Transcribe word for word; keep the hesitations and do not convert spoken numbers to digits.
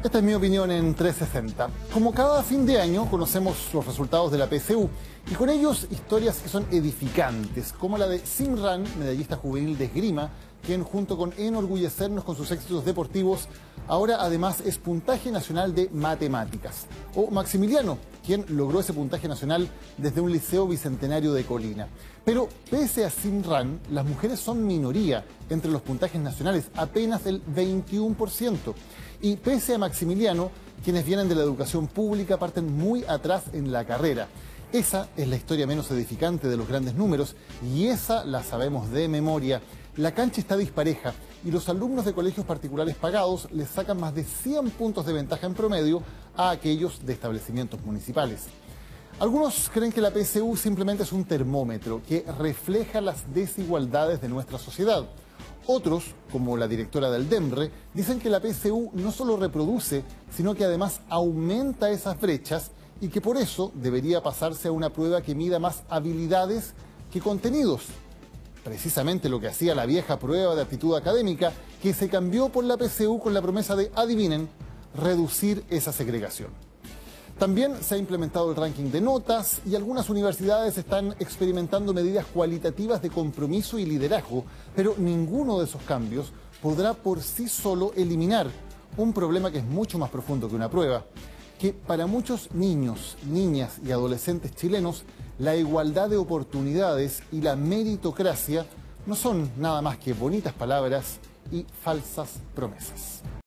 Esta es mi opinión en trescientos sesenta. Como cada fin de año conocemos los resultados de la P S U y con ellos historias que son edificantes, como la de Simran, medallista juvenil de esgrima, quien junto con enorgullecernos con sus éxitos deportivos, ahora además es puntaje nacional de matemáticas. O Maximiliano, quien logró ese puntaje nacional desde un liceo bicentenario de Colina. Pero pese a Simran, las mujeres son minoría entre los puntajes nacionales, apenas el veintiuno por ciento. Y pese a Maximiliano, quienes vienen de la educación pública parten muy atrás en la carrera. Esa es la historia menos edificante de los grandes números y esa la sabemos de memoria. La cancha está dispareja y los alumnos de colegios particulares pagados les sacan más de cien puntos de ventaja en promedio a aquellos de establecimientos municipales. Algunos creen que la P S U simplemente es un termómetro que refleja las desigualdades de nuestra sociedad. Otros, como la directora del DEMRE, dicen que la P S U no solo reproduce, sino que además aumenta esas brechas y que por eso debería pasarse a una prueba que mida más habilidades que contenidos. Precisamente lo que hacía la vieja prueba de aptitud académica, que se cambió por la P S U con la promesa de, adivinen, reducir esa segregación. También se ha implementado el ranking de notas y algunas universidades están experimentando medidas cualitativas de compromiso y liderazgo, pero ninguno de esos cambios podrá por sí solo eliminar un problema que es mucho más profundo que una prueba, que para muchos niños, niñas y adolescentes chilenos, la igualdad de oportunidades y la meritocracia no son nada más que bonitas palabras y falsas promesas.